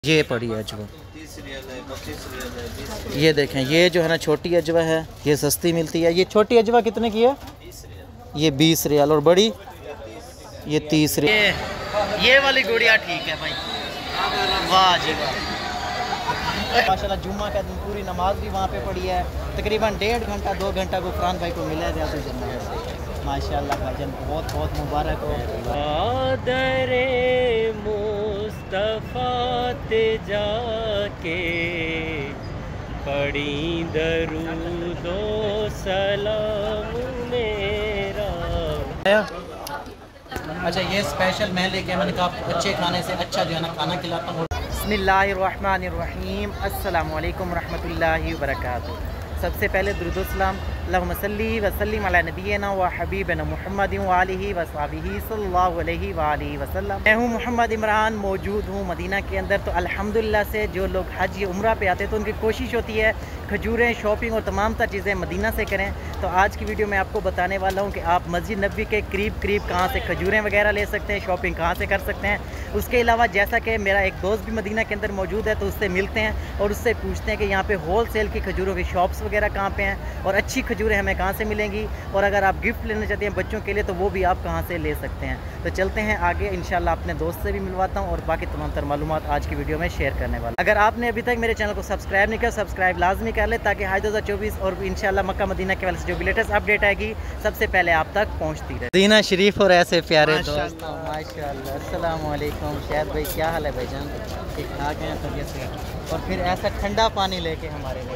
ये पड़ी है अजवा, 30 रियाल है, 25 रियाल है, 20 रियाल। ये देखें, ये जो है ना छोटी अजवा है, ये सस्ती मिलती है। ये छोटी अजवा कितने की है? 20 रियाल। ये 20 रियाल। और बड़ी ये 30 रियाल। ये वाली गुड़िया ठीक है भाई, वाह जी वाह। माशाल्लाह जुम्मा का दिन पूरी नमाज भी वहाँ पे पड़ी है। तकरीबन 1.5 घंटा 2 घंटा गुफरान भाई को मिला है माशाल्लाह भाईजान, बहुत बहुत मुबारक हो। आदरे मुस्तफ़ा ते जाके पढ़ी दरूदो सलाम मेरा। अच्छा, ये स्पेशल मैं लेके मैंने कहा आपको अच्छे खाने से अच्छा जो है ना खाना खिलाता हूँ। बिस्मिल्लाहिर्रहमानिर्रहीम, अस्सलामु अलैकुम रहमतुल्लाहि व बरकातुहू। सबसे पहले दुरूद सलाम अल्लाहुम्मा सल्ली व सल्लिम अला नबीना व हबीबना मुहम्मद व आलिहि व सहाबिही सल्लल्लाहु अलैहि व आलिहि वसल्लम। मैं हूँ मोहम्मद इमरान, मौजूद हूँ मदीना के अंदर। तो अल्हम्दुलिल्लाह से जो लोग हज या उम्रा पे आते हैं तो उनकी कोशिश होती है खजूरें, शॉपिंग और तमाम तर चीज़ें मदीना से करें। तो आज की वीडियो में आपको बताने वाला हूँ कि आप मस्जिद नबवी के करीब कहाँ से खजूरें वगैरह ले सकते हैं, शॉपिंग कहाँ से कर सकते हैं। उसके अलावा जैसा कि मेरा एक दोस्त भी मदीना के अंदर मौजूद है तो उससे मिलते हैं और उससे पूछते हैं कि यहाँ पे होल सेल की खजूरों की शॉप्स वगैरह कहाँ पे हैं और अच्छी खजूरें हमें कहाँ से मिलेंगी, और अगर आप गिफ्ट लेना चाहते हैं बच्चों के लिए तो वो भी आप कहाँ से ले सकते हैं। तो चलते हैं आगे, इंशाल्लाह अपने दोस्त से भी मिलवाता हूँ और बाकी तमाम तर मालूमात आज की वीडियो में शेयर करने वाला। अगर आपने अभी तक मेरे चैनल को सब्सक्राइब नहीं किया, सब्सक्राइब लाजमी कर ले ताकि हाई 2024 और इंशाल्लाह मक्का मदीना के वाले से जो भी लेटेस्ट अपडेट आएगी सबसे पहले आप तक पहुँचती रहे। मदीना शरीफ और ऐसे प्यारे दोस्त, माशाल्लाह। अस्सलाम वालेकुम शायद भाई, क्या हाल है भाईजान? ठीक ठाक हैं तबीयत से? और फिर ऐसा ठंडा पानी लेके हमारे लिए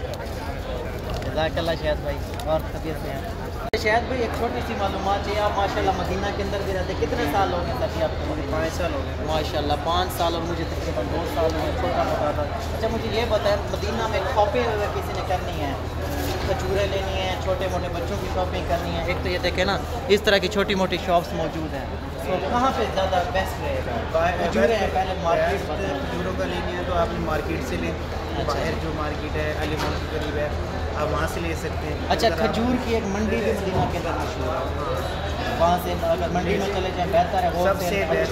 जज़ाकल्लाह शायद भाई, और तबीयत से हैं शायद भाई। एक छोटी सी मालूमात चाहिए, आप माशाल्लाह मदीना के अंदर भी रहते, कितने साल हो गए तभी आपको? 5 साल हो गए माशाल्लाह, 5 साल। और मुझे तकरीबन 2 साल हुए, छोटा मोटा था। अच्छा मुझे ये बताएं, मदीना में शॉपिंग अगर किसी ने करनी है, खजूरें लेनी है, छोटे मोटे बच्चों की शॉपिंग करनी है, एक तो ये देखें ना इस तरह की छोटी मोटी शॉप्स मौजूद हैं, तो कहाँ पे ज़्यादा बेस्ट रहेगा? खजूरें हैं, पहले मार्केट खजूरों का लेनी है तो आप मार्केट से लें। बाहर जो मार्केट है अली मोड़ के करीब है, आप वहाँ से ले सकते हैं। अच्छा, खजूर की एक मंडी भी मदीना के अंदर मशहूर है, वहाँ से अगर मंडी में चले जाएँ बेहतर है। सबसे बेस्ट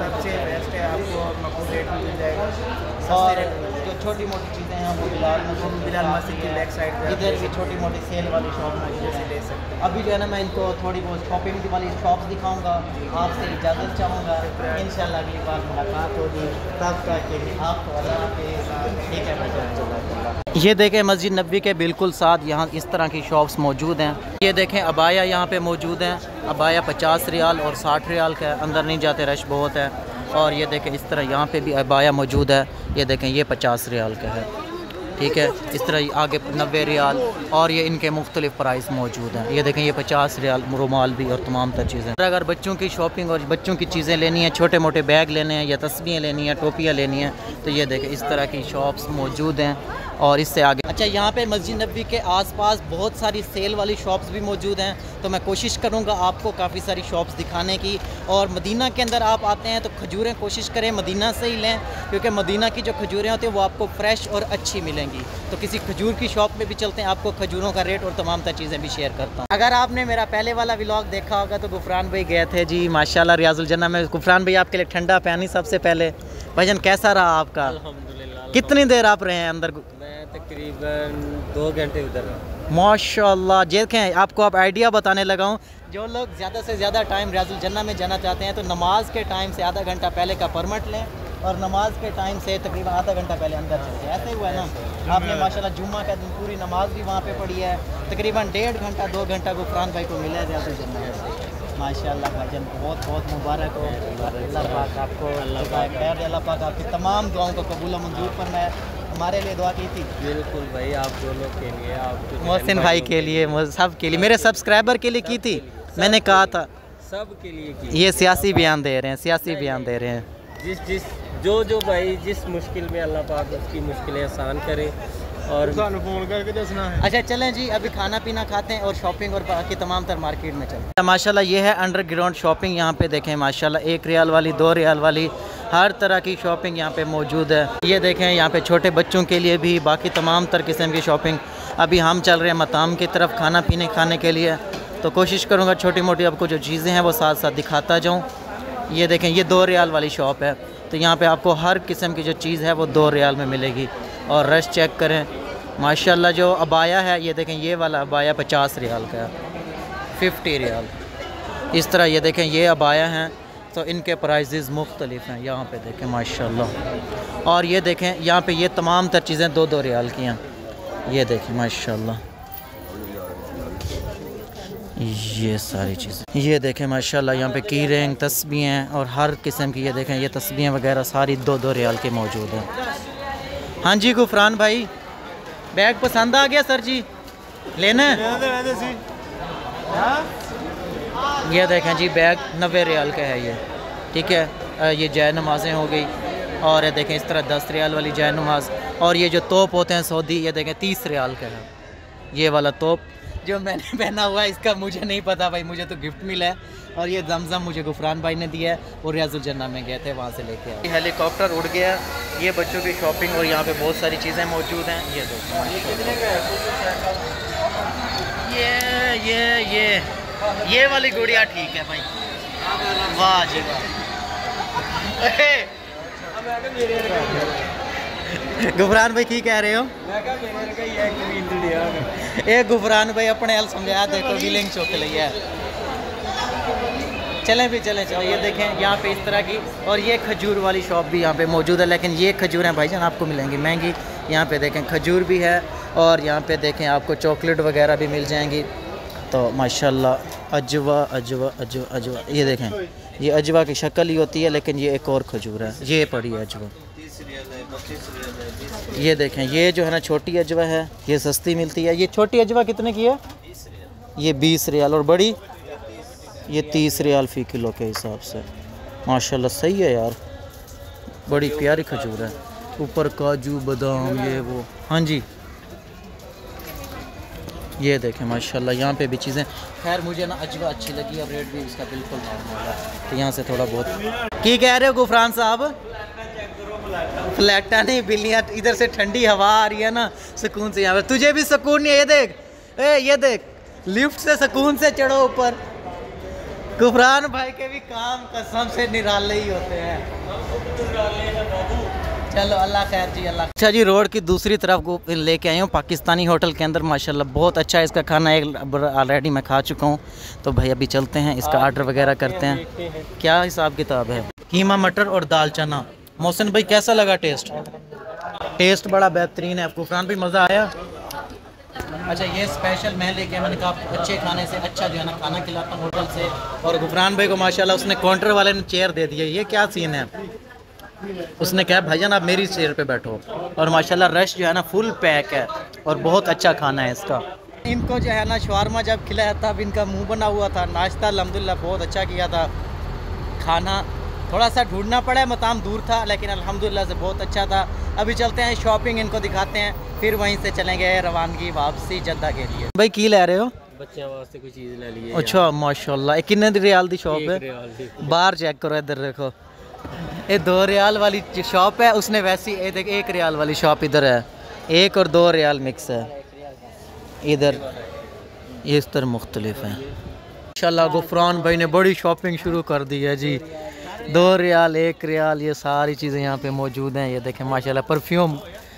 है, आपको मकबूल रेट में मिल जाएगा। और जो छोटी मोटी चीज़ें हैं वो बिलाल मस्जिद की बैक साइड पे इधर भी छोटी मोटी सेल वाली शॉप में से ले सकते हैं। अभी जो है ना मैं इनको थोड़ी बहुत शॉपिंग वाली शॉप्स दिखाऊंगा, आपसे इजाज़त चाहूँगा। इंशाल्लाह अगली बार मुलाकात होगी, तब तक के लिए आपको अल्लाह हाफ़िज़। ठीक है भाई। ये देखें मस्जिद नबवी के बिल्कुल साथ यहाँ इस तरह की शॉप्स मौजूद हैं। ये देखें अबाया यहाँ पे मौजूद हैं, अबाया 50 रियाल और 60 रियाल का है, अंदर नहीं जाते, रश बहुत है। और ये देखें इस तरह यहाँ पे भी अबाया मौजूद है, ये देखें ये 50 रियाल का है, ठीक है। इस तरह आगे 90 रियाल और ये इनके मुख्तलिफ प्राइस मौजूद हैं। ये देखें ये 50 रियाल रुमाल भी और तमाम तर चीज़ें। अगर बच्चों की शॉपिंग और बच्चों की चीज़ें लेनी है, छोटे मोटे बैग लेने हैं या तस्बीहें लेनी है, टोपियाँ लेनी हैं, तो ये देखें इस तरह की शॉप्स मौजूद हैं। और इससे आगे अच्छा, यहाँ पे मस्जिद नबवी के आसपास बहुत सारी सेल वाली शॉप्स भी मौजूद हैं, तो मैं कोशिश करूँगा आपको काफ़ी सारी शॉप्स दिखाने की। और मदीना के अंदर आप आते हैं तो खजूरें कोशिश करें मदीना से ही लें, क्योंकि मदीना की जो खजूरें होती हैं वो आपको फ्रेश और अच्छी मिलेंगी। तो किसी खजूर की शॉप में भी चलते हैं, आपको खजूरों का रेट और तमाम तर चीज़ें भी शेयर करता हूँ। अगर आपने मेरा पहले वाला व्लॉग देखा होगा तो गुफरान भाई गए थे जी माशाल्लाह रियाजुल जन्नह में। गुफरान भाई आपके लिए ठंडा पानी सबसे पहले। भाईजान कैसा रहा आपका? अल्हम्दुलिल्लाह। कितनी देर आप रहे हैं अंदर? मैं तकरीबन 2 घंटे उधर रहा। माशाल्लाह। देखें आपको आप आइडिया बताने लगा हूँ, जो लोग ज़्यादा से ज़्यादा टाइम रियाजुल जन्नह में जाना चाहते हैं तो नमाज के टाइम से आधा घंटा पहले का परमिट लें और नमाज के टाइम से तकरीबन आधा घंटा पहले अंदर चले जाए। ऐसे ही हुआ है ना, आपने माशाल्लाह जुम्मा का दिन पूरी नमाज भी वहाँ पे पढ़ी है। तकरीबन 1.5 घंटा 2 घंटा गुफरान भाई को मिला है रियाजुल जन्नह में। माशाल्लाह भाईजान, बहुत बहुत मुबारक हो। अल्लाह पाक आपको खैर, अल्लाह पाक आपकी तमाम दुआओं को कबूल मंजूर फरमाए। हमारे लिए दुआ की थी? बिल्कुल भाई, आप दोनों के लिए, आप मोहसिन भाई के लिए, सब के लिए, मेरे सब्सक्राइबर के लिए की थी। मैंने कहा था सब के लिए की। ये सियासी बयान दे रहे हैं, सियासी बयान दे रहे हैं। जो भाई जिस मुश्किल में अल्लाह पाक उसकी मुश्किलें आसान करे और फ़ोन करके दसना है। अच्छा चलें जी, अभी खाना पीना खाते हैं और शॉपिंग और बाकी तमाम तर मार्केट में चलते हैं। माशाल्लाह ये है अंडरग्राउंड शॉपिंग। यहाँ पे देखें माशाल्लाह 1 रियाल वाली, 2 रियाल वाली, हर तरह की शॉपिंग यहाँ पे मौजूद है। ये देखें यहाँ पे छोटे बच्चों के लिए भी बाकी तमाम तर किस्म की शॉपिंग। अभी हम चल रहे हैं मताम की तरफ खाना पीने खाने के लिए, तो कोशिश करूँगा छोटी मोटी आपको जो चीज़ें हैं वो साथ साथ दिखाता जाऊँ। ये देखें ये 2 रियाल वाली शॉप है, तो यहाँ पे आपको हर किस्म की जो चीज़ है वो 2 रियाल में मिलेगी। और रश चेक करें माशाल्लाह। जो अबाया है ये देखें, ये वाला अबाया 50 रियाल का है, 50 रियाल। इस तरह ये देखें ये अबाया हैं, तो इनके प्राइजेज़ मुख्तलिफ हैं। यहाँ पे देखें माशाल्लाह। और ये देखें यहाँ पे ये तमाम तर चीज़ें 2-2 रियाल की हैं। ये देखें माशाल्लाह, ये सारी चीज़ें। ये देखें माशाल्लाह यहाँ पे की रिंग तस्बीहें हैं और हर किस्म की। ये देखें ये तस्बीहें वगैरह सारी 2-2 रियाल के मौजूद हैं। हाँ जी गुफरान भाई, बैग पसंद आ गया सर जी, लेना है? ये देखें जी बैग 90 रियाल का है ये, ठीक है। ये जय नमाज़ें हो गई। और ये देखें इस तरह 10 रियाल वाली जय नमाज। और ये जो तोप होते हैं सऊदी, ये देखें 30 रियाल का है। ये वाला तोप जो मैंने पहना हुआ है इसका मुझे नहीं पता भाई, मुझे तो गिफ्ट मिला है। और ये जमजम मुझे गुफरान भाई ने दिया है और रियाजुल जन्नत में गए थे, वहाँ से लेके आए। हेलीकॉप्टर उड़ गया। ये बच्चों की शॉपिंग और यहाँ पे बहुत सारी चीज़ें मौजूद हैं। ये देखो ये वाली गुड़िया ठीक है भाई, वाह जी वाह। गुफरान भाई की कह रहे हो? एक गुफरान भाई अपने हल समझाया, देखो विलिंग चौक लिया है। चलें भी चलें। ये देखें यहाँ पे इस तरह की। और ये खजूर वाली शॉप भी यहाँ पे मौजूद है, लेकिन ये खजूर हैं भाईजान आपको मिलेंगी महंगी। यहाँ पे देखें खजूर भी है और यहाँ पे देखें आपको चॉकलेट वगैरह भी मिल जाएंगी। तो माशाल्लाह अजवा अजवा अजवा अजवा, ये देखें ये अजवा की शक्ल ही होती है, लेकिन ये एक और खजूर है, ये पड़ी है अजवा। ये देखें ये जो है ना छोटी अजवा है, ये सस्ती मिलती है। ये छोटी अजवा कितने की है? ये 20 रियाल। और बड़ी ये 30 रियाल फ़ी किलो के हिसाब से। माशाल्लाह सही है यार, बड़ी प्यारी खजूर है। ऊपर काजू बादाम ये वो। हाँ जी ये देखें माशाल्लाह यहाँ पे भी चीज़ें। खैर मुझे ना अजवा अच्छी लगी और रेट भी इसका बिल्कुल नॉर्मल है, तो यहाँ से थोड़ा बहुत। की कह रहे हो गुफरान साहब? फ्लैटा नहीं, बिल्लियाँ। इधर से ठंडी हवा आ रही है ना, सुकून से। यहाँ पर तुझे भी सुकून नहीं है? ये देख, ये देख, लिफ्ट से सुकून से चढ़ो ऊपर। गुफरान भाई के भी काम कसम से निराले ही होते हैं। चलो अल्लाह खैर जी, अल्लाह। अच्छा जी, रोड की दूसरी तरफ लेके आए हूँ पाकिस्तानी होटल के अंदर। माशाल्लाह बहुत अच्छा है इसका खाना, एक ऑलरेडी मैं खा चुका हूँ। तो भाई अभी चलते हैं, इसका आर्डर वगैरह करते हैं। क्या हिसाब किताब है? कीमा मटर और दाल चना। मोहसिन भाई कैसा लगा टेस्ट? टेस्ट बड़ा बेहतरीन है। गुफरान भी मज़ा आया? अच्छा ये स्पेशल मैं लेके, मैंने कहा अच्छे खाने से अच्छा जो है ना खाना खिलाता हूँ होटल से। और गुफरान भाई को माशाल्लाह उसने काउंटर वाले ने चेयर दे दिया। ये क्या सीन है? उसने कहा भाईजान आप मेरी चेयर पे बैठो। और माशाल्लाह रश जो है ना फुल पैक है और बहुत अच्छा खाना है इसका। इनको जो है ना शवारमा जब खिलाया तब इनका मुंह बना हुआ था। नाश्ता अल्हम्दुलिल्लाह बहुत अच्छा किया था। खाना थोड़ा सा ढूंढना पड़ा, मकाम दूर था, लेकिन अल्हम्दुलिल्लाह से बहुत अच्छा था। अभी चलते हैं शॉपिंग इनको दिखाते हैं, फिर वहीं से चलेंगे रवानगी वापसी जद्दा के लिए। भाई की ले रहे हो? बच्चों वास्ते कोई चीज़ ले ली है। अच्छा माशाल्लाह। कितने रियाल दी शॉप है? बाहर चेक करो, इधर देखो, ये 2 रियाल वाली शॉप है। उसने वैसी 1 रियाल वाली शॉप इधर है, 1 और 2 रियाल मिक्स है इधर। ये इस तरह मुख्तलिफ है। माशाल्लाह गुफरान भाई ने बड़ी शॉपिंग शुरू कर दी है जी। 2 रियाल 1 रियाल ये सारी चीज़ें यहाँ पे मौजूद हैं। ये देखें माशाल्लाह परफ्यूम,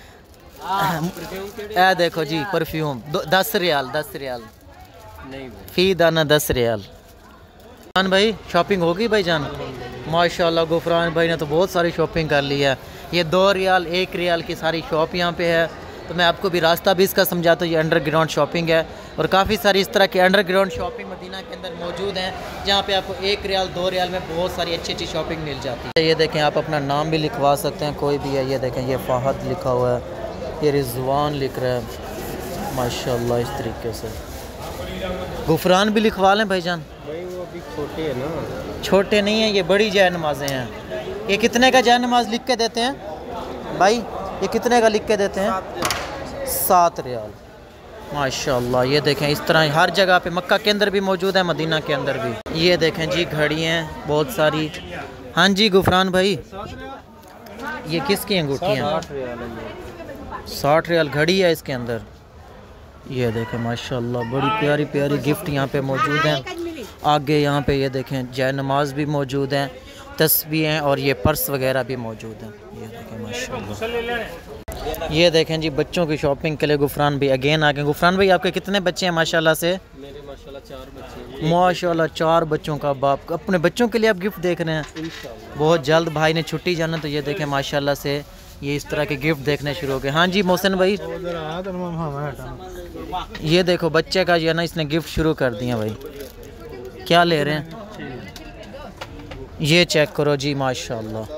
देखो जी परफ्यूम 10 रियाल 10 रियाल नहीं फ़ी दाना 10 रियाल। गुफरान भाई शॉपिंग होगी भाई जान? माशाल्लाह गुफरान भाई ने तो बहुत सारी शॉपिंग कर ली है। ये 2 रियाल 1 रियाल की सारी शॉप यहाँ पे है। तो मैं आपको भी रास्ता भी इसका समझाता हूँ। ये अंडरग्राउंड शॉपिंग है और काफ़ी सारी इस तरह की अंडरग्राउंड शॉपिंग मदीना के अंदर मौजूद हैं, जहाँ पे आपको 1 रियाल 2 रियाल में बहुत सारी अच्छी अच्छी शॉपिंग मिल जाती है। ये देखें आप अपना नाम भी लिखवा सकते हैं, कोई भी है। ये देखें ये फ़ाहद लिखा हुआ है, ये रिजवान लिख रहा है माशाल्लाह इस तरीके से। गुफरान भी लिखवा लें भाईजान। भाई वो अभी छोटे हैं ना। छोटे नहीं हैं, ये बड़ी जय नमाज़ें हैं। ये कितने का जय नमाज लिख के देते हैं भाई? ये कितने का लिख के देते हैं? 7 रियाल। माशाल्लाह ये देखें इस तरह हर जगह पे, मक्का के अंदर भी मौजूद है, मदीना के अंदर भी। ये देखें जी घड़ी हैं बहुत सारी। हाँ जी गुफरान भाई ये किसकी अंगूठियाँ? 60 रियाल घड़ी है इसके अंदर। ये देखें माशाल्लाह बड़ी प्यारी प्यारी गिफ्ट यहाँ पे मौजूद हैं। आगे यहाँ पे ये देखें जय नमाज भी मौजूद हैं तस्बीहें और ये पर्स वगैरह भी मौजूद हैं। ये देखें माशाल्लाह। ये देखें जी बच्चों की शॉपिंग के लिए गुफरान भाई अगेन आ गए। गुफरान भाई आपके कितने बच्चे हैं माशाल्लाह से? मेरे माशाल्लाह 4 बच्चे हैं। माशाल्लाह 4 बच्चों का बाप। अपने बच्चों के लिए आप गिफ्ट देख रहे हैं? बहुत जल्द भाई ने छुट्टी जाना, तो ये देखें माशाल्लाह से ये इस तरह के गिफ्ट देखने शुरू हो गए। हाँ जी मोहसिन भाई, ये देखो बच्चे का ये ना इसने गिफ्ट शुरू कर दिया भाई। क्या ले रहे हैं? ये चेक करो जी माशाल्लाह।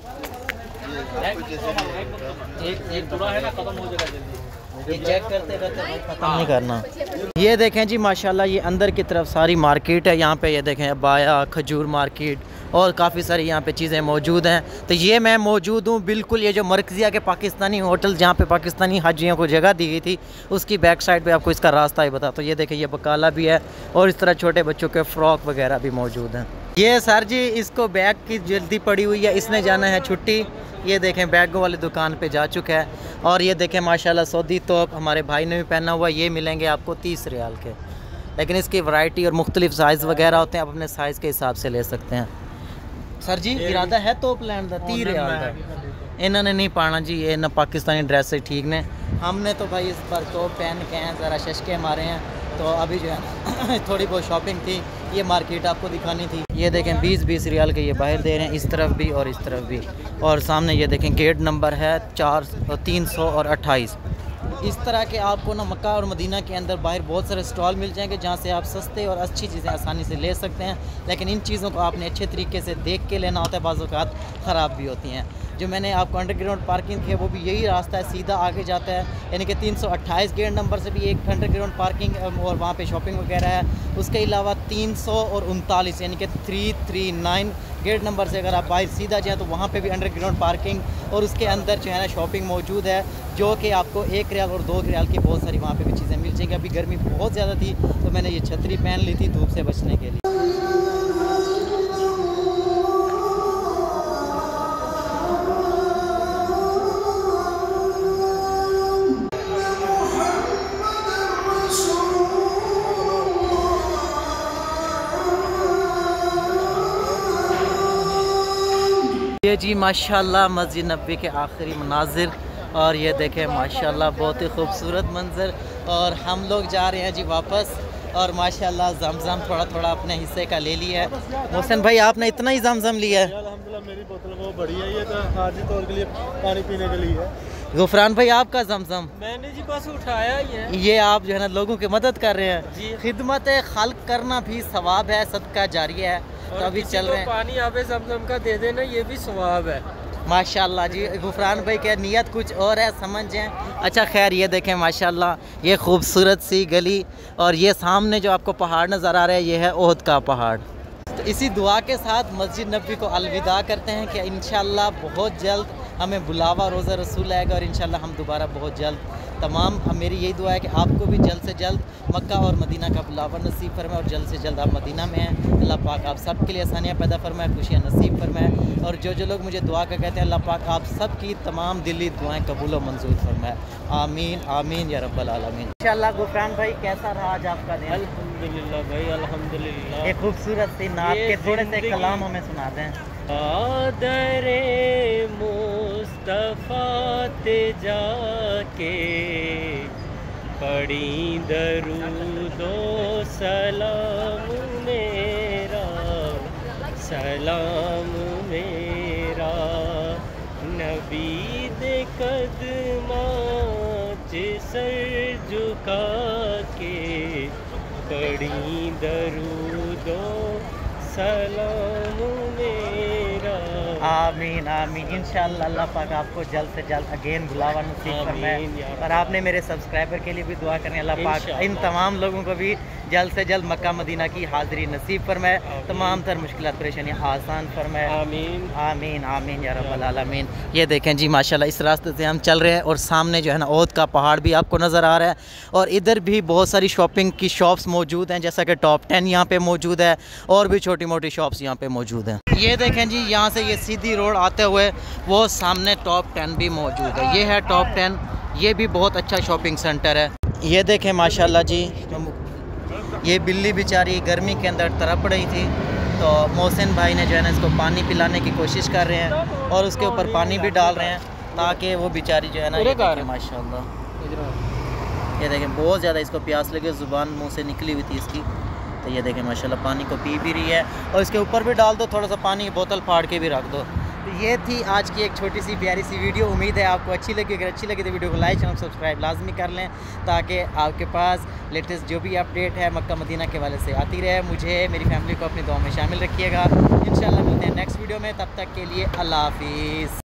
एक पूरा है ना, खत्म हो जाएगा जल्दी। ये चेक करते खत्म नहीं करना। ये देखें जी माशाल्लाह, ये अंदर की तरफ सारी मार्केट है। यहाँ पे ये देखें अबाया, खजूर मार्केट और काफ़ी सारी यहाँ पे चीज़ें मौजूद हैं। तो ये मैं मौजूद हूँ बिल्कुल ये जो मरकज़िया के पाकिस्तानी होटल जहाँ पे पाकिस्तानी हाजियों को जगह दी गई थी, उसकी बैक साइड पे आपको इसका रास्ता ही बता। तो ये देखें ये बकाला भी है और इस तरह छोटे बच्चों के फ़्रॉक वगैरह भी मौजूद हैं। ये सर जी इसको बैग की जल्दी पड़ी हुई है, इसने जाना है छुट्टी। ये देखें बैगों वाली दुकान पे जा चुका है। और ये देखें माशाल्लाह सऊदी तोप हमारे भाई ने भी पहना हुआ। ये मिलेंगे आपको 30 रियाल के, लेकिन इसकी वैरायटी और मुख्तलिफ साइज़ वगैरह होते हैं, आप अपने साइज़ के हिसाब से ले सकते हैं। सर जी इरादा है तोप लैंड का 30 रियाल का इन्होंने नहीं पाना जी, ये ना पाकिस्तानी ड्रेस से ठीक ने। हमने तो भाई इस पर तोप पहन के हैं, ज़रा शशके मारे हैं। तो अभी जो है थोड़ी बहुत शॉपिंग थी, ये मार्केट आपको दिखानी थी। ये देखें 20-20 रियाल के ये बाहर दे रहे हैं, इस तरफ भी और इस तरफ भी। और सामने ये देखें गेट नंबर है 328। इस तरह के आपको ना मक्का और मदीना के अंदर बाहर बहुत सारे स्टॉल मिल जाएंगे जहाँ से आप सस्ते और अच्छी चीज़ें आसानी से ले सकते हैं। लेकिन इन चीज़ों को आपने अच्छे तरीके से देख के लेना होता है, बाज़ औक़ात ख़राब भी होती हैं। जो मैंने आपको अंडरग्राउंड पार्किंग की है वो भी यही रास्ता है, सीधा आगे जाता है। यानी कि 328 गेट नंबर से भी एक अंडरग्राउंड पार्किंग और वहाँ पे शॉपिंग वगैरह है। उसके अलावा 339 यानी कि 339 गेट नंबर से अगर आप बाहर सीधा जाएँ तो वहाँ पे भी अंडरग्राउंड पार्किंग और उसके अंदर जो है ना शॉपिंग मौजूद है, जो कि आपको 1 रियाल और 2 रियाल की बहुत सारी वहाँ पे भी चीज़ें मिल जाएंगी। अभी गर्मी बहुत ज़्यादा थी तो मैंने ये छतरी पहन ली थी धूप से बचने के लिए। ये जी माशाल्लाह मस्जिद नबी के आखिरी मनाजिर, और ये देखें माशाल्लाह बहुत ही खूबसूरत मंजर। और हम लोग जा रहे हैं जी वापस, और माशाल्लाह जमजम थोड़ा थोड़ा अपने हिस्से का ले लिया है। मोहसिन भाई आपने इतना ही जमजम लिया है? अल्हम्दुलिल्लाह मेरी बोतल वो बड़ी है, ये तो हाजी तौर के लिए पानी पीने के लिए है। गुफरान भाई आपका जमजम? मैंने जी बस उठाया ही है। ये आप जो है ना लोगों की मदद कर रहे हैं जी। खिदमत खल्क करना भी सवाब है, सदका जारिया है। तो अभी चल रहे हैं, पानी आबे जमजम का दे देना, ये भी सवाब है माशाल्लाह जी। गुफरान भाई क्या नीयत कुछ और है, समझ जाएं। अच्छा खैर ये देखें माशाल्लाह ये खूबसूरत सी गली, और ये सामने जो आपको पहाड़ नज़र आ रहा है ये है ओहद का पहाड़। तो इसी दुआ के साथ मस्जिद नबी को अलविदा करते हैं कि इंशाल्लाह बहुत जल्द हमें बुलावा रोज़ा रसूल आएगा, और इंशाल्लाह हम दोबारा बहुत जल्द मेरी यही दुआ है कि आपको भी जल्द से जल्द मक्का और मदीना का बुलावा नसीब फरमाए, और जल्द से जल्द आप मदीना में हैं। अल्लाह पाक आप सब के लिए आसानियाँ पैदा फरमाए, खुशियाँ नसीब फरमाए। और जो लोग मुझे दुआ का कहते हैं अल्लाह पाक आप सब की तमाम दिली दुआएं कबूल व मंजूर फरमाए। आमीन आमीन या रब्बल आलमीन। इंशाल्लाह गुफरान भाई कैसा रहा आज आपका दिन? अल्हम्दुलिल्लाह भाई अल्हम्दुलिल्लाह। एक खूबसूरत सी नात के थोड़े से कलाम हमें सुना दें। आदरे मुस्तफ़ा ते जाके पढ़ी दरूदो सलाम मेरा, सलाम मेरा नबी दे कदमा च सर झुका के पढ़ी दरूदो सलाम मेरा। आमीन आमीन। इंशाअल्लाह अल्लाह पाक आपको जल्द से जल्द अगेन बुलावा नसीब फरमाए, और आपने मेरे सब्सक्राइबर के लिए भी दुआ करनी, अल्लाह पाक इन तमाम लोगों को भी जल्द से जल्द मक्का मदीना की हाज़िरी नसीब फरमाए, तमाम तर मुश्किलात परेशानियाँ आसान फरमाए। आमीन आमीन आमीन या रब्बल आलमीन। ये देखें जी माशाल्लाह इस रास्ते से हम चल रहे हैं, और सामने जो है ना ओहद का पहाड़ भी आपको नज़र आ रहा है, और इधर भी बहुत सारी शॉपिंग की शॉप्स मौजूद हैं, जैसा कि टॉप 10 यहाँ पे मौजूद है, और भी छोटी मोटी शॉप्स यहाँ पे मौजूद हैं। ये देखें जी यहाँ से ये सीधी रोड आते हुए वो सामने टॉप 10 भी मौजूद है। ये है टॉप 10, ये भी बहुत अच्छा शॉपिंग सेंटर है। ये देखें माशाल्लाह जी, ये बिल्ली बेचारी गर्मी के अंदर तड़प रही थी, तो मोहसिन भाई ने जो है ना इसको पानी पिलाने की कोशिश कर रहे हैं और उसके ऊपर पानी भी डाल रहे हैं ताकि वो बेचारी जो है ना, ये देखें माशाल्लाह, ये देखें बहुत ज़्यादा इसको प्यास लगी, ज़ुबान मुंह से निकली हुई थी इसकी। तो ये देखें माशाल्लाह पानी को पी भी रही है और इसके ऊपर भी डाल दो थोड़ा सा पानी की बोतल फाड़ के भी रख दो। तो ये थी आज की एक छोटी सी प्यारी सी वीडियो। उम्मीद है आपको अच्छी लगी। अगर अच्छी लगी तो वीडियो को लाइक और सब्सक्राइब लाजमी कर लें ताकि आपके पास लेटेस्ट जो भी अपडेट है मक्का मदीना के वाले से आती रहे। मुझे मेरी फैमिली को अपनी दुआ में शामिल रखिएगा। इंशाल्लाह मिलते हैं नेक्स्ट वीडियो में, तब तक के लिए अल्लाह हाफिज़।